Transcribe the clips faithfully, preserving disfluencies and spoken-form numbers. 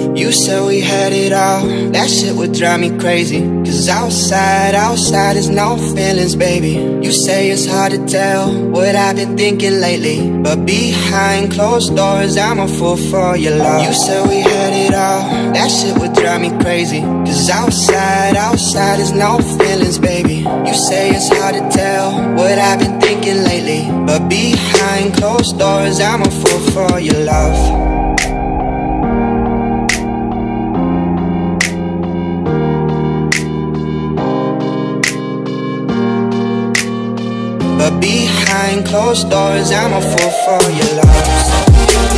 You said we had it all, that shit would drive me crazy. Cause outside, outside is no feelings, baby. You say it's hard to tell what I've been thinking lately, but behind closed doors, I'm a fool for your love. You said we had it all, that shit would drive me crazy. Cause outside, outside is no feelings, baby. You say it's hard to tell what I've been thinking lately, but behind closed doors, I'm a fool for your love. But behind closed doors, I'm a fool for your love.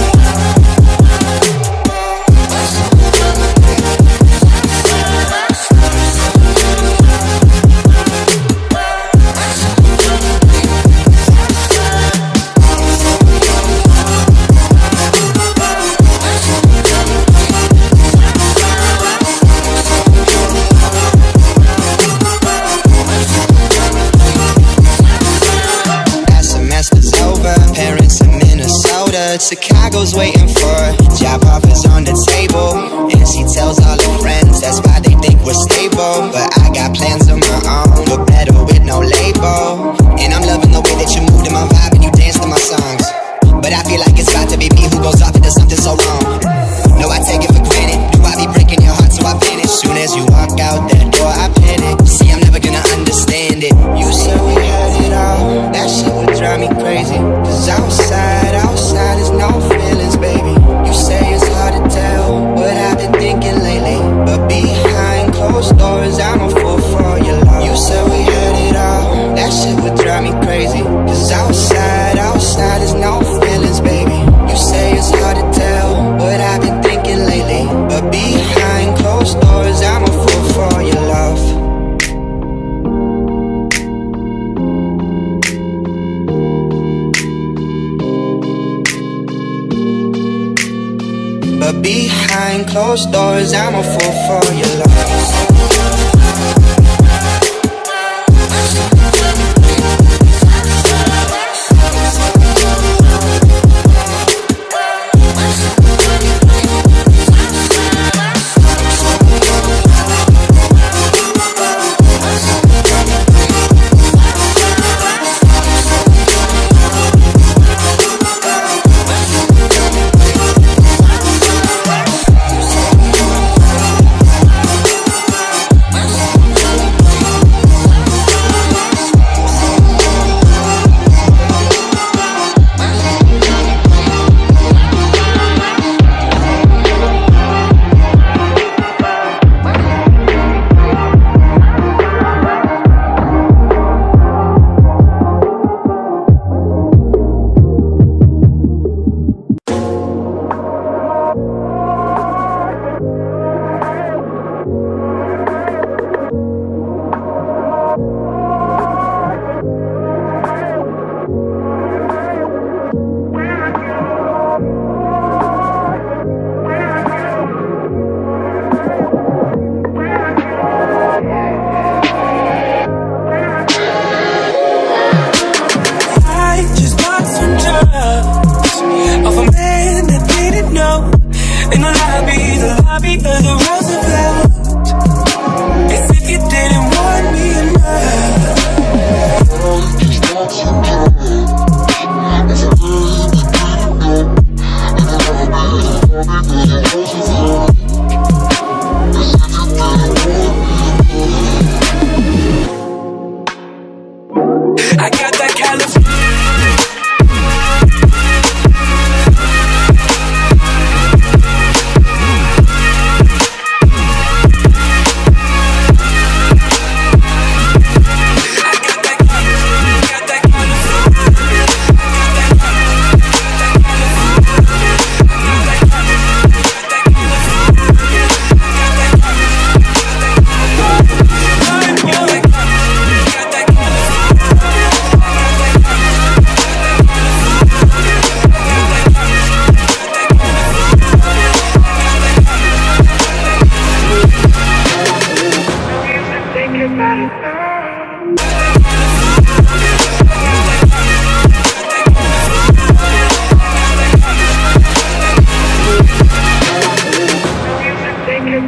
Chicago's waiting for job offers on the table, and she tells all her friends that's why they think we're stable. But I got plans of my own, but better with no label. And I'm loving the way that you move to my vibe and you dance to my songs. But I feel like it's about to be me who goes off into something so wrong. No, I take it for granted. Do I be breaking your heart so I vanish? Soon as you walk out that door, I panic. See, I'm never gonna understand it. You said we had it all, that shit would drive me crazy. Cause outside, outside is no feelings, baby. You say it's hard to tell what I've been thinking lately, but behind closed doors, I'm a fool for your love. You said we had it all, that shit would drive me crazy. Cause outside, outside is no feelings, baby. You say it's hard to tell what I've been thinking lately, but behind closed doors, I'm a fool for your love. But behind closed doors, I'm a fool for your love.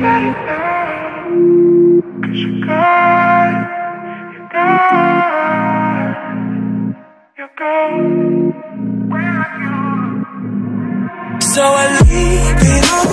let it down, 'cause you're gone, you're gone, you're gone. Where are you? So I leave it all